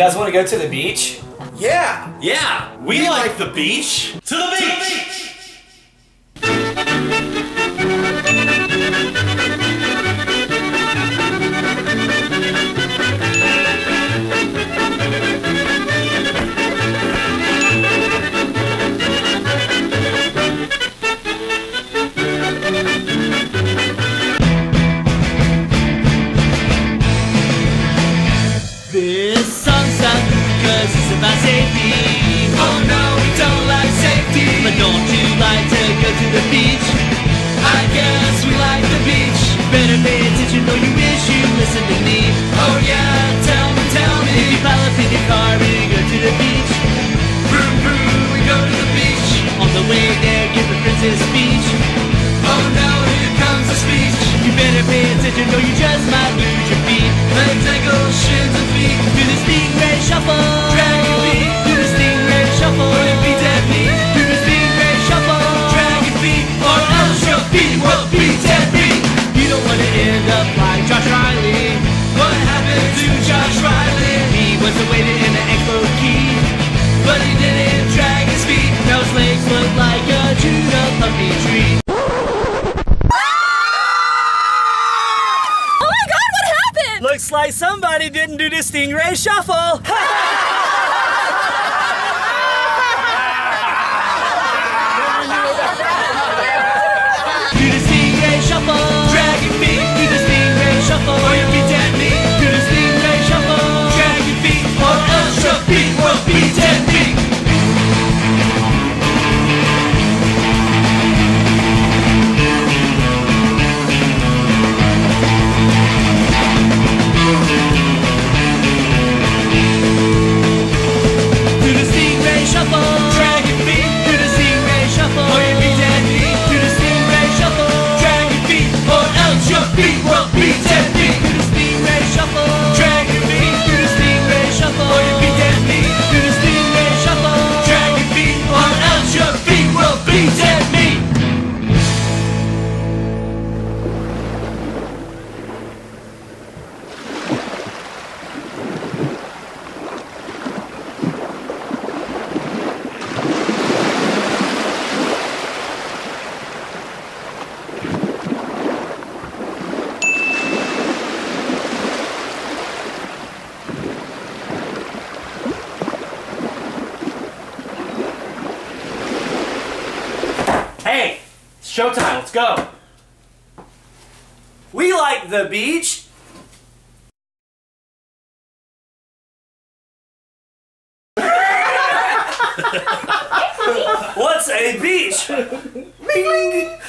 guys want to go to the beach? Yeah! Yeah, we like the beach. To the beach! This song's not cause it's about safety. Oh no, we don't like safety. But don't you like to go to the beach? I guess we like the beach. Better pay attention though you wish you listened to me. Oh yeah, tell me. If you pile up in your car and go to the beach. Vroom vroom, we go to the beach. On the way there, give the princess a speech. Oh no, here comes the speech. You better pay attention or you just might lose your feet. Legs, ankles, shins and feet. Do the stingray shuffle. Drag your feet. Do the stingray shuffle. Or your feet at me. Do the stingray shuffle. Drag your feet or else your feet will be dead beat. You don't want to end up like Josh Riley. What happened to Josh Riley? He was awaited in an expo key, but he didn't drag his feet. Now his legs look like a chewed up puppy tree. Looks like somebody didn't do the stingray shuffle. Do the stingray shuffle. Drag your feet. Do the stingray shuffle. Or your feet at me. Do the stingray shuffle. Drag your feet or else your feet will be dead beat. Hey, it's showtime, let's go. We like the beach. What's a beach?